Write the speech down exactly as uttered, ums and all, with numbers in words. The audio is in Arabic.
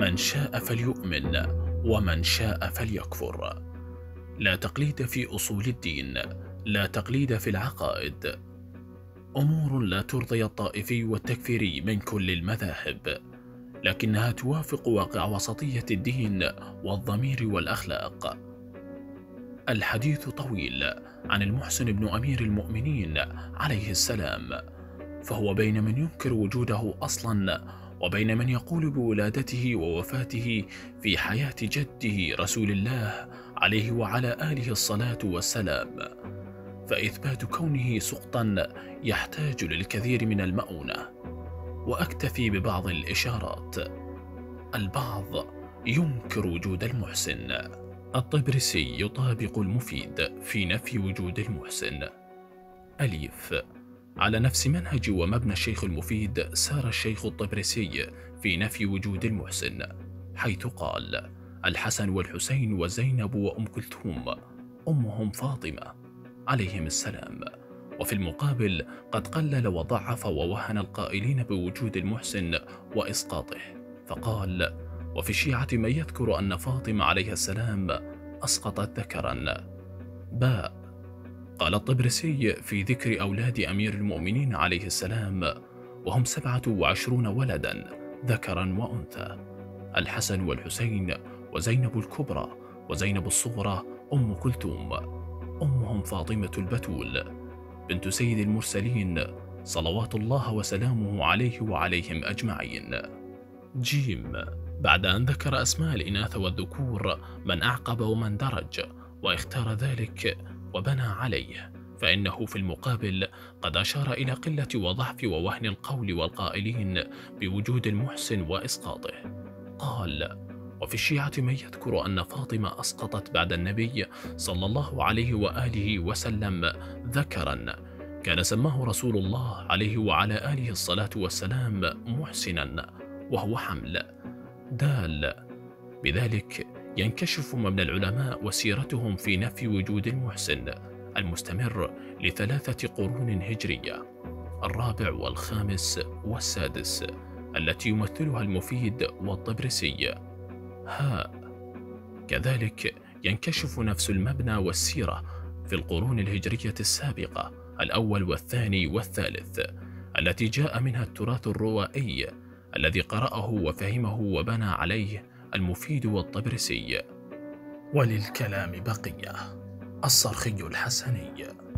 من شاء فليؤمن ومن شاء فليكفر. لا تقليد في أصول الدين، لا تقليد في العقائد. أمور لا ترضي الطائفي والتكفيري من كل المذاهب، لكنها توافق واقع وسطية الدين والضمير والأخلاق. الحديث طويل عن المحسن بن أمير المؤمنين عليه السلام، فهو بين من ينكر وجوده أصلا وبين من يقول بولادته ووفاته في حياة جده رسول الله عليه وعلى آله الصلاة والسلام، فإثبات كونه سقطا يحتاج للكثير من المؤونة. وأكتفي ببعض الإشارات. البعض ينكر وجود المحسن. الطبرسي يطابق المفيد في نفي وجود المحسن. أليف. على نفس منهج ومبنى الشيخ المفيد سار الشيخ الطبرسي في نفي وجود المحسن، حيث قال: الحسن والحسين وزينب وأم كلثوم أمهم فاطمة عليهم السلام. وفي المقابل قد قلل وضعف ووهن القائلين بوجود المحسن وإسقاطه، فقال: وفي الشيعة من يذكر أن فاطمة عليه السلام أسقطت ذكرا. باء. قال الطبرسي في ذكر أولاد أمير المؤمنين عليه السلام، وهم سبعة وعشرون ولدا ذكرا وأنثى: الحسن والحسين وزينب الكبرى وزينب الصغرى أم كلثوم، أمهم فاطمة البتول بنت سيد المرسلين صلوات الله وسلامه عليه وعليهم أجمعين. جيم. بعد أن ذكر أسماء الإناث والذكور من أعقب ومن درج واختار ذلك وبنى عليه، فإنه في المقابل قد أشار إلى قلة وضعف ووهن القول والقائلين بوجود المحسن وإسقاطه. قال: وفي الشيعة من يذكر أن فاطمة أسقطت بعد النبي صلى الله عليه وآله وسلم ذكرا كان سماه رسول الله عليه وعلى آله الصلاة والسلام محسنا، وهو حمل. دال. بذلك ينكشف مبنى العلماء وسيرتهم في نفي وجود المحسن المستمر لثلاثة قرون هجرية، الرابع والخامس والسادس، التي يمثلها المفيد والطبرسي. هاء. كذلك ينكشف نفس المبنى والسيرة في القرون الهجرية السابقة، الأول والثاني والثالث، التي جاء منها التراث الروائي الذي قرأه وفهمه وبنى عليه المفيد والطبرسي. وللكلام بقية. الصرخي الحسني.